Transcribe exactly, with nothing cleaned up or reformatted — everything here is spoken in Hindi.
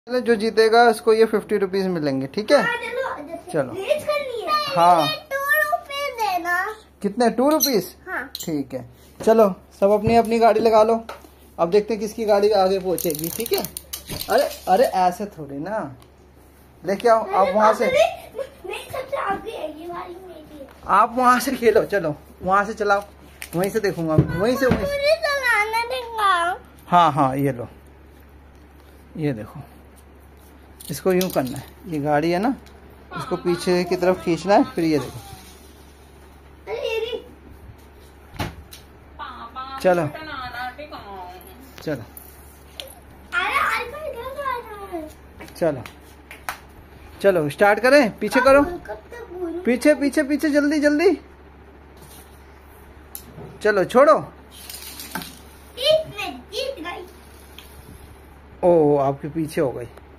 जो जीतेगा उसको ये फिफ्टी रुपीज मिलेंगे, ठीक है? चलो हाँ, कितने? टू रुपीज हाँ। ठीक है, चलो सब अपनी अपनी गाड़ी लगा लो। अब देखते हैं किसकी गाड़ी आगे पहुंचेगी, ठीक है? अरे अरे ऐसे थोड़ी ना, लेके आओ आप वहां से, आप वहां से खेलो, चलो वहां से चलाओ, वहीं से देखूंगा, वहीं से वहीं से। हाँ हाँ ये लो, ये देखो, इसको यूं करना है, ये गाड़ी है ना, इसको पीछे की तरफ खींचना है, फिर ये देखो, चलो चलो चलो चलो स्टार्ट करें, पीछे करो, पीछे पीछे पीछे, जल्दी जल्दी, चलो छोड़ो। ओ आपके पीछे हो गई।